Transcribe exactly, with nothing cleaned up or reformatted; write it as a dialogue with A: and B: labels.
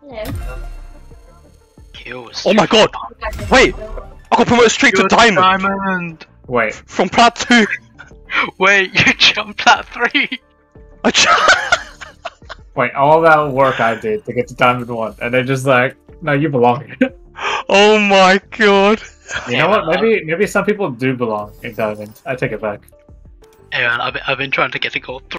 A: Hello.
B: Kills.
C: Oh my god! Wait! I got promoted straight to diamond!
B: Diamond!
D: Wait,
C: From plat two!
B: Wait, you jumped at three!
C: I ch-
D: wait, all that work I did to get to diamond one, and they're just like, no, you belong here.
C: Oh my god!
D: You know what? Maybe maybe some people do belong in diamond. I take it back.
B: Hey man, I've been, I've been trying to get to gold three.